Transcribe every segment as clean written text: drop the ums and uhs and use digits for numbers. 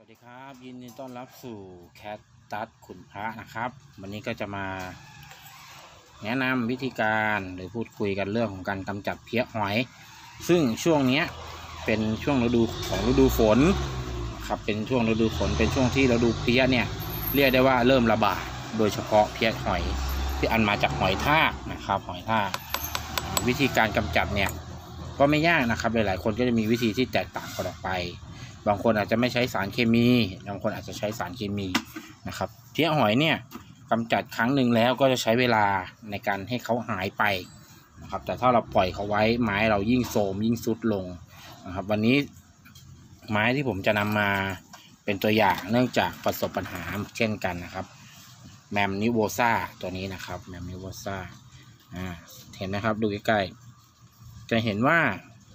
วัสดีครับยินดีต้อนรับสู่แคทตัสขุนพระนะครับวันนี้ก็จะมาแนะนำวิธีการหรือพูดคุยกันเรื่องของการกำจัดเพี้ยหอยซึ่งช่วงนี้เป็นช่วงฤดูฝนครับเป็นช่วงฤดูฝนเป็นช่วงที่ฤดูเพี้ยเนี่ยเรียกได้ว่าเริ่มระบาดโดยเฉพาะเพี้ยหอยที่อันมาจากหอยทากนะครับหอยทากวิธีการกำจัดเนี่ยก็ไม่ยากนะครับหลายๆคนก็จะมีวิธีที่แตกต่างกันออกไปบางคนอาจจะไม่ใช้สารเคมีบางคนอาจจะใช้สารเคมีนะครับเพี้ยหอยเนี่ยกำจัดครั้งหนึ่งแล้วก็จะใช้เวลาในการให้เขาหายไปนะครับแต่ถ้าเราปล่อยเขาไว้ไม้เรายิ่งโทรมยิ่งทรุดลงนะครับวันนี้ไม้ที่ผมจะนำมาเป็นตัวอย่างเนื่องจากประสบปัญหาเช่นกันนะครับแมมนิโวซ่าตัวนี้นะครับแมมนิโวซ่าเห็นนะครับดูใกล้ๆจะเห็นว่า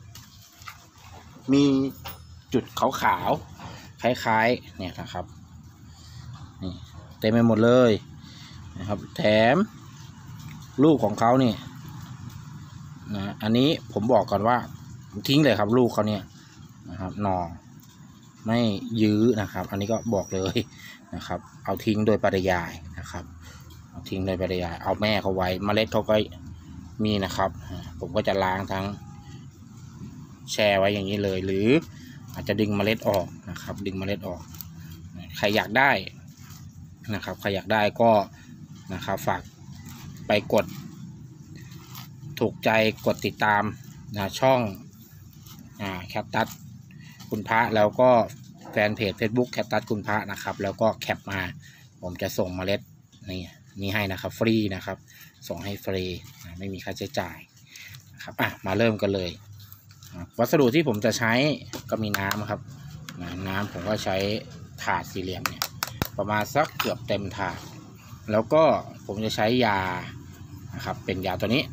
มีจุดขาวๆคล้ายๆเนี่ยนะครับนี่เต็มไปหมดเลยนะครับแถมลูกของเขาเนี่ยนะอันนี้ผมบอกก่อนว่าทิ้งเลยครับลูกเขาเนี่ยนะครับหน่อไม่ยื้อนะครับอันนี้ก็บอกเลยนะครับเอาทิ้งโดยปริยายนะครับเอาทิ้งโดยปริยายเอาแม่เขาไว้เมล็ดเขาก็มีนะครับผมก็จะล้างทั้งแช่ไว้อย่างนี้เลยหรืออาจจะดึงเมล็ดออกนะครับดึงเมล็ดออกใครอยากได้นะครับใครอยากได้ก็นะครับฝากไปกดถูกใจกดติดตามช่องแคทตัสคุณพระแล้วก็แฟนเพจ Facebook แคทตัสคุณพระนะครับแล้วก็แคปมาผมจะส่งเมล็ดนี่ให้นะครับฟรีนะครับส่งให้ฟรีไม่มีค่าใช้จ่ายนะครับมาเริ่มกันเลยวัสดุที่ผมจะใช้ก็มีน้ำครับน้ำผมก็ใช้ถาดสี่เหลี่ยมเนี่ยประมาณสักเกือบเต็มถาดแล้วก็ผมจะใช้ยานะครับเป็นยาตัวนี้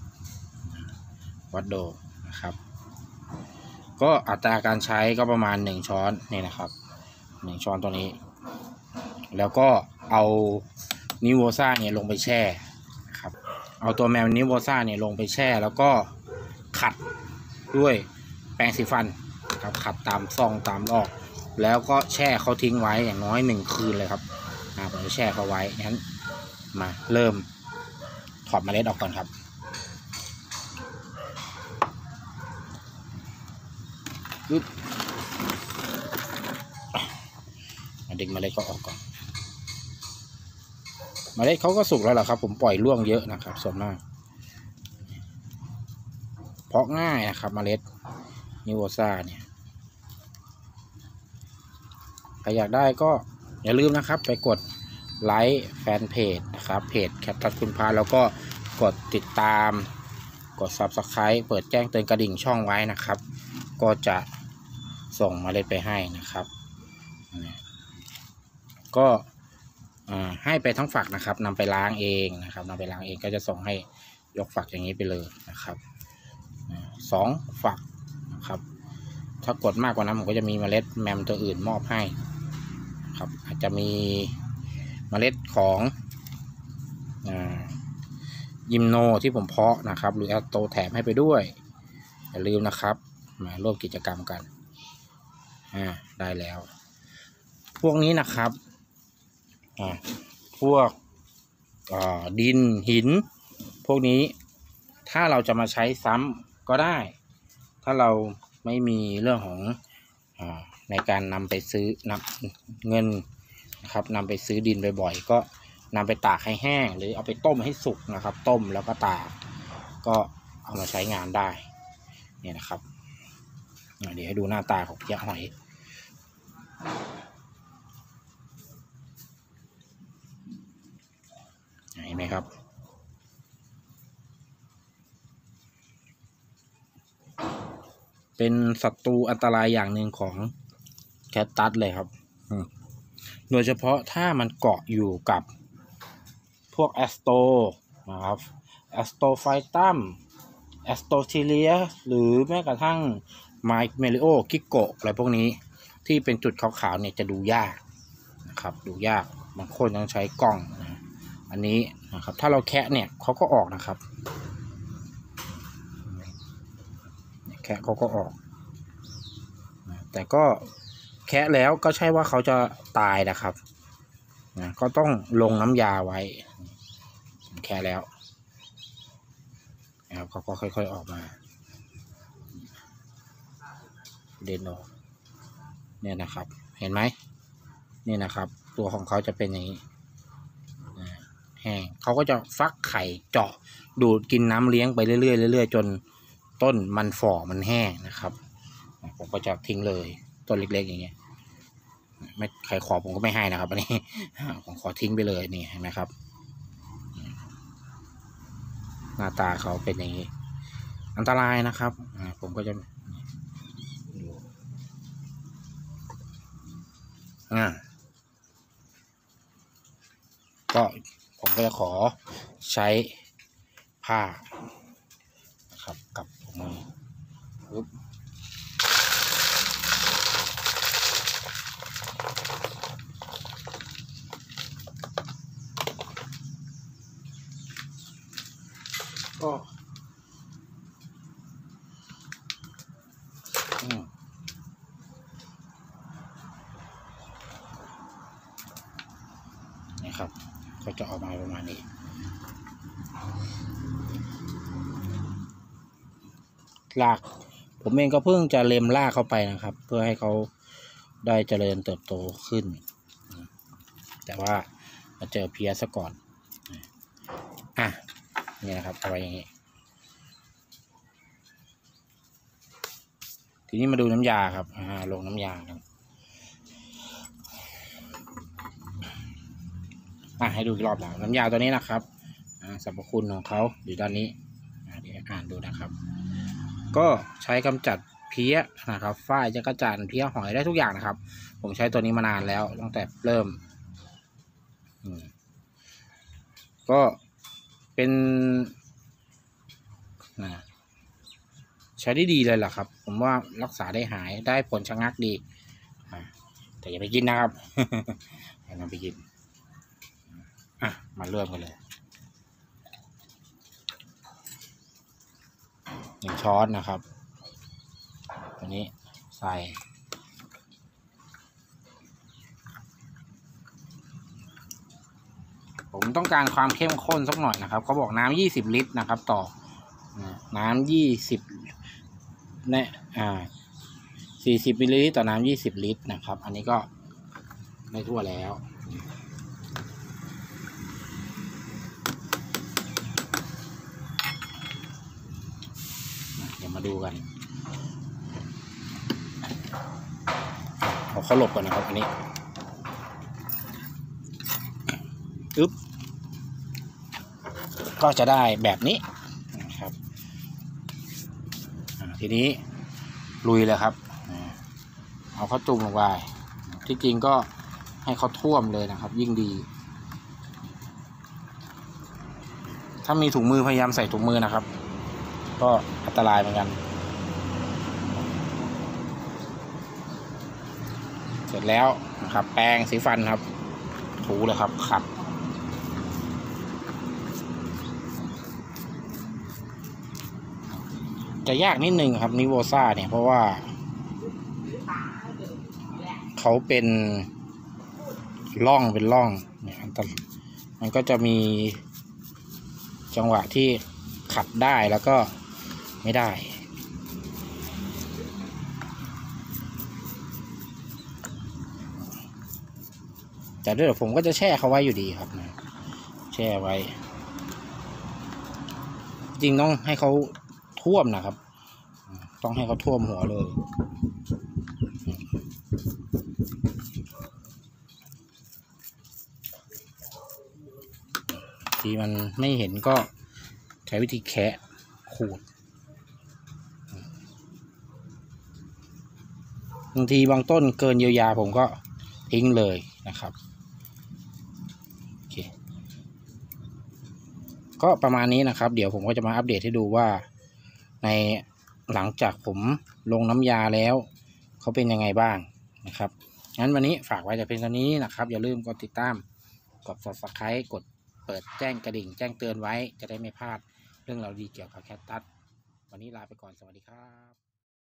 วัดโดนะครับก็อัตราการใช้ก็ประมาณ1ช้อนนี่นะครับ1ช้อนตัวนี้แล้วก็เอานิโวซ่าเนี่ยลงไปแช่นะครับเอาตัวแมวนิโวซ่าเนี่ยลงไปแช่แล้วก็ขัดด้วยแปรงสีฟันครับขัดตามซองตามรอบแล้วก็แช่เขาทิ้งไว้อย่างน้อย1คืนเลยครับผมจะแช่เขาไว้งั้นมาเริ่มถอดเมล็ดออกก่อนครับดึงเมล็ดเขาออกก่อนเมล็ดเขาก็สุกแล้วล่ะครับผมปล่อยร่วงเยอะนะครับส่วนมากเพาะง่ายนะครับเมล็ดนิโวซ่าเนี่ยใครอยากได้ก็อย่าลืมนะครับไปกดไลค์แฟนเพจนะครับเพจแคทตัสคุณพาแล้วก็กดติดตามกด Subscribe เปิดแจ้งเตือนกระดิ่งช่องไว้นะครับก็จะส่งเมล็ดไปให้นะครับก็ให้ไปทั้งฝักนะครับนำไปล้างเองนะครับนำไปล้างเองก็จะส่งให้ยกฝักอย่างนี้ไปเลยนะครับ2ฝักนะครับถ้ากดมากกว่านั้นผมก็จะมีเมล็ดแมมตัวอื่นมอบให้ครับอาจจะมีเมล็ดของยิมโนที่ผมเพาะนะครับหรือแอสโตแถมให้ไปด้วยอย่าลืมนะครับมาร่วมกิจกรรมกันได้แล้วพวกนี้นะครับพวกดินหินพวกนี้ถ้าเราจะมาใช้ซ้ำก็ได้ถ้าเราไม่มีเรื่องของในการนำไปซื้อนำเงินนะครับนำไปซื้อดินบ่อยๆก็นำไปตากให้แห้งหรือเอาไปต้มให้สุกนะครับต้มแล้วก็ตากก็เอามาใช้งานได้เนี่ยนะครับเดี๋ยวให้ดูหน้าตาของเพี้ยหอยเห็นไหมครับเป็นศัตรูอันตรายอย่างหนึ่งของแคทตัสเลยครับโดยเฉพาะถ้ามันเกาะอยู่กับพวกแอสโตนะครับแอสโตไฟตัมแอสโตทิเลียหรือแม้กระทั่งไมเมลิโอกิโกะอะไรพวกนี้ที่เป็นจุดขาวๆเนี่ยจะดูยากนะครับดูยากบางคนต้องใช้กล้องอันนี้นะครับถ้าเราแคะเนี่ยเขาก็ออกนะครับแคะเขาก็ออกแต่ก็แคะแล้วก็ใช่ว่าเขาจะตายนะครับนะก็ต้องลงน้ำยาไว้แคะแล้วนะครับเขาก็ค่อยๆออกมาเด่นออกเนี่ยนะครับเห็นไหมนี่นะครับ ตัวของเขาจะเป็นอย่างนี้แห้งเขาก็จะฟักไข่เจาะดูดกินน้ำเลี้ยงไปเรื่อยๆเรื่อยๆจนต้นมันฝ่อมันแห้งนะครับผมก็จะทิ้งเลยต้นเล็กๆอย่างเงี้ยไม่ใครขอผมก็ไม่ให้นะครับอันนี้ผมขอทิ้งไปเลยนี่เห็นไหมครับหน้าตาเขาเป็นอย่างนี้อันตรายนะครับผมก็จะก็ผมก็จะขอใช้ผ้านะครับกับมือปึ๊บก็นี่ครับก็จะออกมาประมาณนี้รากผมเองก็เพิ่งจะเล็มรากเข้าไปนะครับเพื่อให้เขาได้เจริญเติบโตขึ้นแต่ว่ามาเจอเพี้ยซะก่อนนี่นะครับเอาไว้อย่างนี้ทีนี้มาดูน้ำยาครับลงน้ำยาครับให้ดูอีกรอบหลังน้ำยาตัวนี้นะครับสรรพคุณของเขาอยู่ด้านนี้เดี๋ยวอ่านดูนะครับก็ใช้กำจัดเพี้ยนะครับฝ้ายจักรจั่นเพี้ยหอยได้ทุกอย่างนะครับผมใช้ตัวนี้มานานแล้วตั้งแต่เริ่มก็เป็นใช้ได้ดีเลยล่ะครับผมว่ารักษาได้หายได้ผลชะงักดีแต่อย่าไปกินนะครับ อย่าไปกินมาเริ่มกันเลย1 ช้อนนะครับตัวนี้ใส่ผมต้องการความเข้มข้นสักหน่อยนะครับเขาบอกน้ำ20 ลิตรนะครับต่อน้ำ20เนี่ย40 มิลลิลิตรต่อน้ำ20 ลิตรนะครับอันนี้ก็ได้ทั่วแล้วเดี๋ยวมาดูกันเขาหลบก่อนนะครับอันนี้ก็จะได้แบบนี้นะครับทีนี้ลุยเลยครับเอาข้าวจุ่มลงไปที่จริงก็ให้เขาท่วมเลยนะครับยิ่งดีถ้ามีถุงมือพยายามใส่ถุงมือนะครับก็อันตรายเหมือนกันเสร็จแล้วนะครับแปรงสีฟันครับถูเลยครับขัดจะยากนิดนึงครับนิโวซ่าเนี่ยเพราะว่าเขาเป็นร่องเนี่ยมันก็จะมีจังหวะที่ขัดได้แล้วก็ไม่ได้แต่ด้วยผมก็จะแช่เขาไว้อยู่ดีครับนะแช่ไว้จริงต้องให้เขาท่วมนะครับต้องให้เขาท่วมหัวเลยที่มันไม่เห็นก็ใช้วิธีแคะขูดบางทีบางต้นเกินเยียวยาผมก็ทิ้งเลยนะครับโอเคก็ประมาณนี้นะครับเดี๋ยวผมก็จะมาอัปเดตให้ดูว่าในหลังจากผมลงน้ำยาแล้วเขาเป็นยังไงบ้างนะครับงั้นวันนี้ฝากไว้แต่เพียงเท่านี้นะครับอย่าลืมกดติดตามกด Subscribe กดเปิดแจ้งกระดิ่งแจ้งเตือนไว้จะได้ไม่พลาดเรื่องราวดีเกี่ยวกับแคคตัสวันนี้ลาไปก่อนสวัสดีครับ